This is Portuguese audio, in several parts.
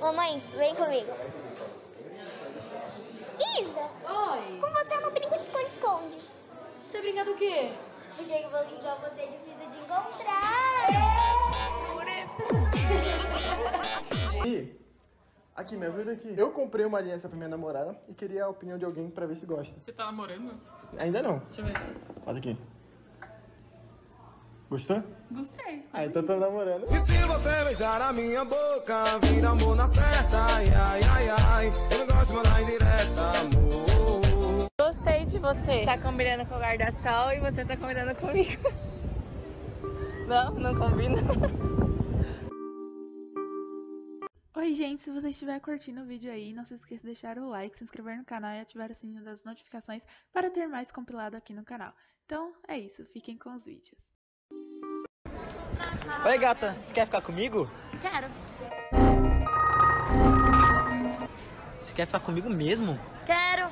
Mamãe, vem comigo. Isa! Oi! Com você eu não brinco de esconde-esconde. Você brinca do quê? Porque eu vou igual você é difícil de encontrar. E aqui, me ajuda aqui. Eu comprei uma aliança pra minha namorada e queria a opinião de alguém pra ver se gosta. Você tá namorando? Ainda não. Deixa eu ver. Olha aqui. Gostou? Gostei. Ah, então tô namorando. E se você beijar a minha boca, vira amor na certa. Ai, ai, ai, ai. Eu não gosto de mandar indireta, amor. Gostei de você. Você tá combinando com o guarda-sol e você tá combinando comigo. Não, não combina. Oi gente, se você estiver curtindo o vídeo aí, não se esqueça de deixar o like, se inscrever no canal e ativar o sininho das notificações para ter mais compilado aqui no canal. Então é isso, fiquem com os vídeos. Oi gata, você quer ficar comigo? Quero. Você quer ficar comigo mesmo? Quero.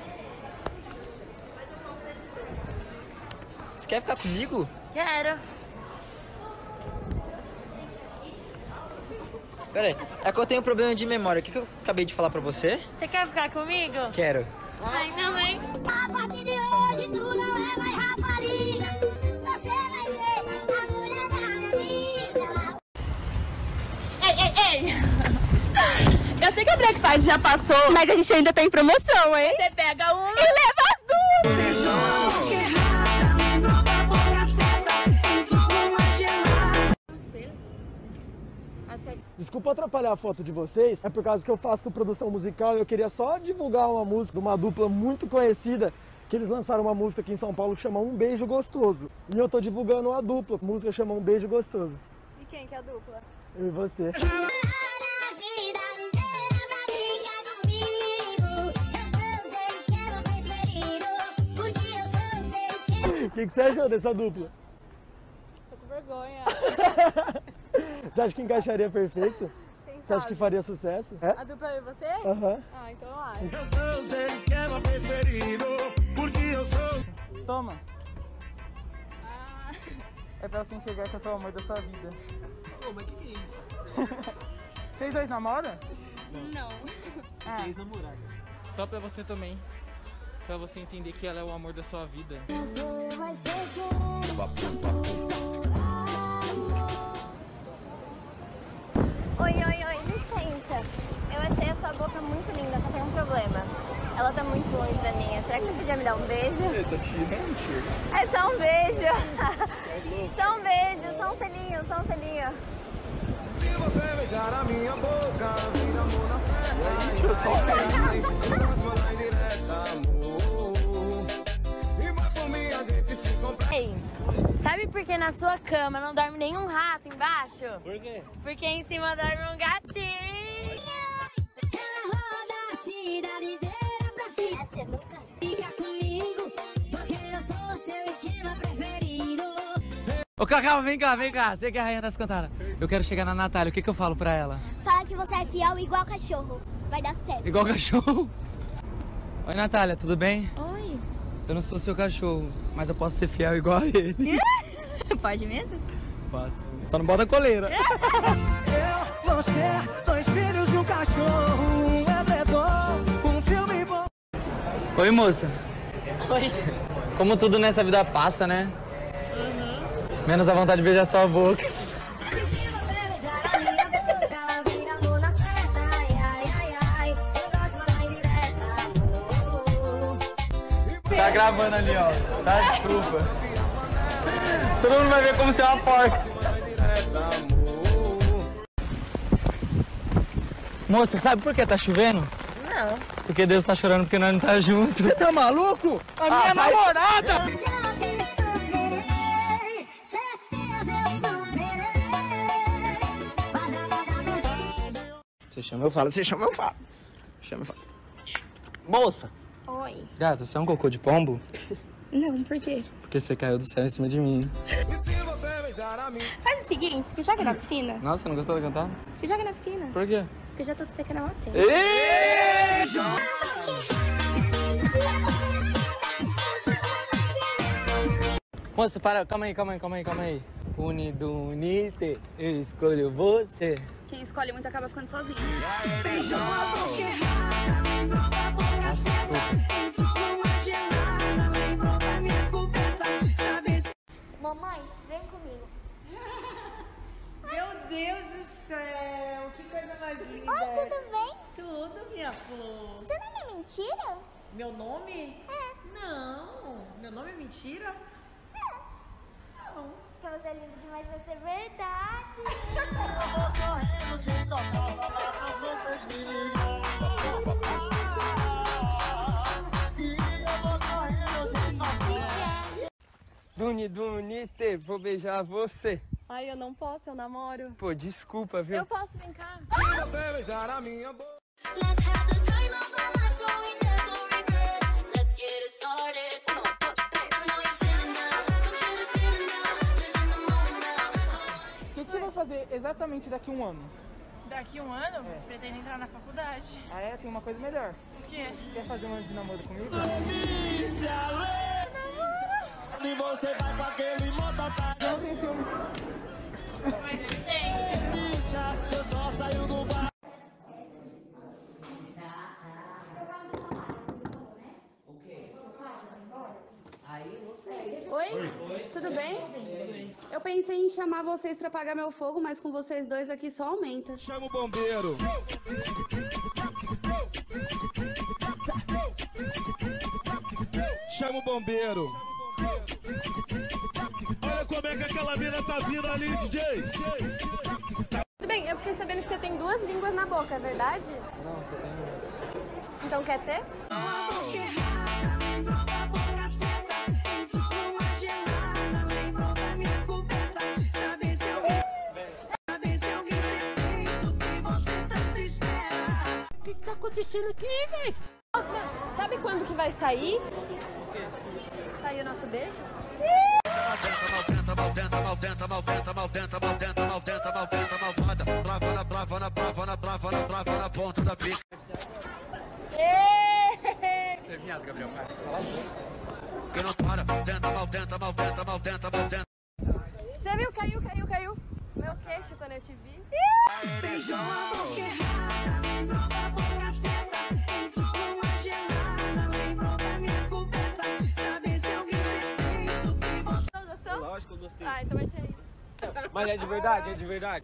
Você quer ficar comigo? Quero. Pera aí, é que eu tenho um problema de memória. O que eu acabei de falar pra você? Você quer ficar comigo? Quero. Ai, minha mãe. A partir de hoje tu não é mais rapariga. Você vai ser a mulher da minha vida. Ei! Eu sei que a Black Friday já passou, mas a gente ainda tem promoção, hein? Você pega uma e leva as duas! Desculpa atrapalhar a foto de vocês, é por causa que eu faço produção musical e eu queria só divulgar uma música de uma dupla muito conhecida, que eles lançaram uma música aqui em São Paulo que chama Um Beijo Gostoso. E eu tô divulgando a dupla, a música chama Um Beijo Gostoso. E quem que é a dupla? Eu e você. O que você achou dessa dupla? Tô com vergonha. Você acha que encaixaria perfeito? Quem Você acha que faria sucesso? É? A dupla é você? Aham. Ah, então eu acho. Eu sou seu esquema preferido, porque eu sou... Toma. Ah, É pra você enxergar que eu sou o amor da sua vida. Pô, mas o que é isso? Vocês dois namoram? não. Que é ex-namorada. Top é você também. Pra você entender que ela é o amor da sua vida. Oi, licença. Eu achei a sua boca muito linda, só tem um problema. Ela tá muito longe da minha. Será que você podia me dar um beijo? Tá tirando, É só um beijo. Só um beijo, só um selinho, só um selinho. Se você beijar a minha boca, vira amor na certa. eu só Ai, ai, ai. Eu não gosto de mandar indireta, amor. E vai por mim, a gente se compra. Ei, sabe por que na sua cama não dorme nenhum rato embaixo? Por quê? Porque em cima dorme um gatinho. Ela roda a cidade inteira pra fica comigo, porque eu sou seu esquema preferido. Ô Cacau, vem cá. Você que é a rainha das cantadas. Eu quero chegar na Natália, o que eu falo pra ela? Fala que você é fiel igual cachorro. Vai dar certo. Igual cachorro. Oi Natália, tudo bem? Oi. Eu não sou seu cachorro, mas eu posso ser fiel igual a ele. Pode mesmo? Posso. Só não bota coleira. Eu, você, dois filhos e um cachorro, um edredom, um filme bom. Oi moça. Oi. Como tudo nessa vida passa, né? Menos a vontade de beijar sua boca. Tá gravando ali, ó. Tá, desculpa. Todo mundo vai ver como você é uma porca. Moça, sabe por que tá chovendo? Não. Porque Deus tá chorando porque nós não tá junto. Você tá maluco? A minha namorada! Você chama, eu falo. Você chama, eu falo. Chama, eu falo. Moça! Oi. Gata, você é um cocô de pombo? Não, por quê? Porque você caiu do céu em cima de mim. E se você beijar a minha... Faz o seguinte, você joga na piscina? Nossa, você não gostou da cantar? Você joga na piscina? Por quê? Porque eu já tô te secando a matéria. Moça, para, calma aí. Unido, unite, eu escolho você. quem escolhe muito acaba ficando sozinho. Beijou a boca errada, lembrou da boca seca. Entrou numa gelada, lembrou da minha coberta. Sabe se... Mamãe, vem comigo. Meu Deus do céu, que coisa mais linda. Oi, tudo bem? Tudo, minha flor. Seu nome é mentira? Meu nome? É. Não, meu nome é mentira? Não. Porque você é lindo demais pra ser verdade. Dunite, vou beijar você. Ai, eu não posso, eu namoro. Pô, desculpa, viu? Eu posso, vem cá. Se você beijar a minha boca. Let's have the time of our lives so we never regret. Let's get it started. 1, 2, 3. I know you're feeling now. Come share this feeling now. Live in the moment now. O que você vai fazer exatamente daqui a um ano? Daqui um ano, pretendo entrar na faculdade. Ah, é? Tem uma coisa melhor. O quê? Quer fazer um ano de namoro comigo? E você vai com aquele mototáxi. Não tem ciúmes. Mas ele tem. Eu só saio do bar. Oi? Tudo bem? Eu pensei em chamar vocês pra apagar meu fogo, mas com vocês dois aqui só aumenta. Chama o bombeiro. Chama o bombeiro. Olha como é que aquela mina tá vindo ali, DJ. Tudo bem, eu fiquei sabendo que você tem 2 línguas na boca, é verdade? Não, você tem um. Então quer ter? A boca errada, lembrou da boca seca. Entrou numa gelada, lembrou da minha coberta. Sabe se alguém tem feito o que você tanto espera. O que tá acontecendo aqui, velho? Nossa, mas sabe quando que vai sair? Sair o nosso beijo? Brava na ponta da pica. Você é viado, Gabriel, cara. Que não para, tenta. Você viu? Caiu. Meu queixo quando eu te vi. Beijou a boca errada, lembrou da boca seca. Entrou numa gelada, lembrou da minha coberta. Sabe se alguém tem feito o que você... Gostou? Lógico que eu gostei. Ah, então vai ser isso. Mas é de verdade, é de verdade.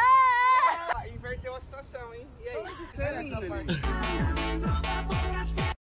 Ah! Inverteu a situação, hein? E aí? Lembrou da boca seca.